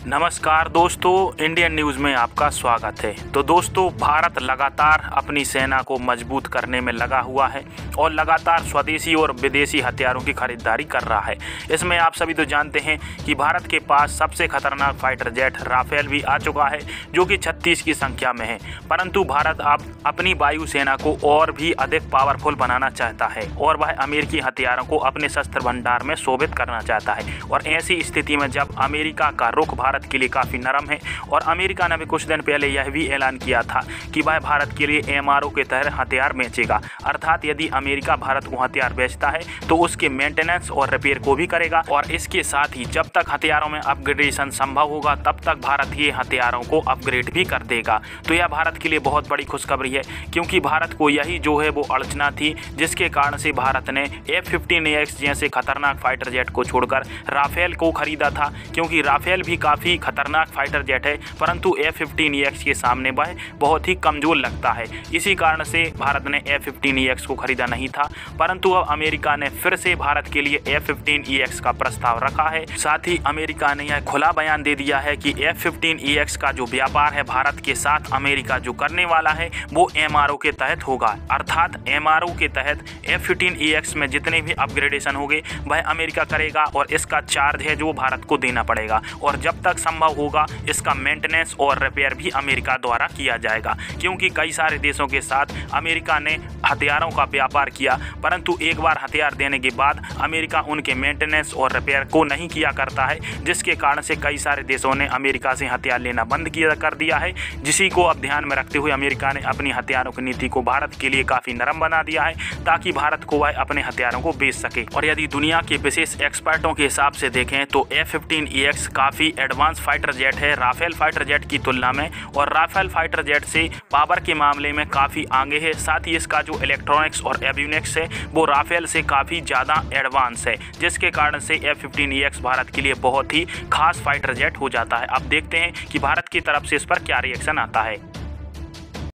नमस्कार दोस्तों, Indian news में आपका स्वागत है। तो दोस्तों, भारत लगातार अपनी सेना को मजबूत करने में लगा हुआ है और लगातार स्वदेशी और विदेशी हथियारों की खरीदारी कर रहा है। इसमें आप सभी तो जानते हैं कि भारत के पास सबसे खतरनाक फाइटर जेट राफेल भी आ चुका है, जो कि 36 की संख्या में है। परंतु भारत अब अपनी वायुसेना को और भी अधिक पावरफुल बनाना चाहता है और वह अमेरिकी हथियारों को अपने शस्त्र भंडार में शोभित करना चाहता है। और ऐसी स्थिति में जब अमेरिका का रुख भारत के लिए काफ़ी नरम है और अमेरिका ने भी कुछ दिन पहले यह भी ऐलान किया था कि वह भारत के लिए एमआरओ के तहत हथियार बेचेगा, अर्थात यदि अमेरिका भारत को हथियार बेचता है तो उसके मेंटेनेंस और रिपेयर को भी करेगा। और इसके साथ ही जब तक हथियारों में अपग्रेडेशन संभव होगा तब तक भारत ये हथियारों को अपग्रेड भी कर देगा। तो यह भारत के लिए बहुत बड़ी खुशखबरी है, क्योंकि भारत को यही जो है वो अड़चना थी, जिसके कारण से भारत ने F-15EX जैसे खतरनाक फाइटर जेट को छोड़कर राफेल को खरीदा था। क्योंकि राफेल भी काफ़ी खतरनाक फाइटर जेट है, परंतु F-15EX के सामने वह बहुत ही कमजोर लगता है। इसी कारण से भारत ने F-15EX को खरीदा नहीं था, परंतु अब अमेरिका ने फिर से भारत के लिए F-15EX का प्रस्ताव रखा है। साथ ही अमेरिका ने यह खुला बयान दे दिया है कि F-15EX का जो व्यापार है भारत के साथ अमेरिका जो करने वाला है वो MRO के तहत होगा, अर्थात MRO के तहत F-15EX में जितने भी अपग्रेडेशन होंगे वह अमेरिका करेगा और इसका चार्ज है जो भारत को देना पड़ेगा। और जब तक संभव होगा इसका मेंटेनेंस और रिपेयर भी अमेरिका द्वारा किया जाएगा, क्योंकि कई सारे देशों के साथ अमेरिका ने हथियारों का व्यापार किया, परंतु एक बार हथियार देने के बाद अमेरिका उनके मेंटेनेंस और रिपेयर को नहीं किया करता है, जिसके कारण से कई सारे देशों ने अमेरिका से हथियार लेना बंद किया कर दिया है। जिसी को अब ध्यान में रखते हुए अमेरिका ने अपनी हथियारों की नीति को भारत के लिए काफ़ी नरम बना दिया है, ताकि भारत को वह अपने हथियारों को बेच सके। और यदि दुनिया के विशेष एक्सपर्टों के हिसाब से देखें तो F-15EX काफ़ी एडवांस फाइटर जेट है राफेल फाइटर जेट की तुलना में, और राफेल फाइटर जेट से पावर के मामले में काफ़ी आगे है। साथ ही इसका जो इलेक्ट्रॉनिक्स और एवियोनिक्स है वो राफेल से काफ़ी ज़्यादा एडवांस है, जिसके कारण से F-15EX भारत के लिए बहुत ही खास फाइटर जेट हो जाता है। अब देखते हैं कि भारत की तरफ से इस पर क्या रिएक्शन आता है।